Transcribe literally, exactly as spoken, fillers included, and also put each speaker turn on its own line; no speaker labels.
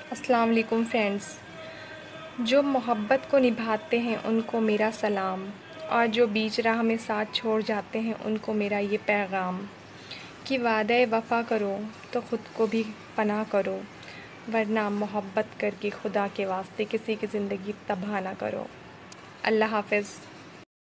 अस्सलाम वालेकुम फ्रेंड्स। जो मोहब्बत को निभाते हैं उनको मेरा सलाम, और जो बीच राह में साथ छोड़ जाते हैं उनको मेरा ये पैगाम कि वादे वफ़ा करो तो ख़ुद को भी पनाह करो, वरना मोहब्बत करके खुदा के वास्ते किसी की ज़िंदगी तबाह ना करो। अल्लाह हाफ़िज़।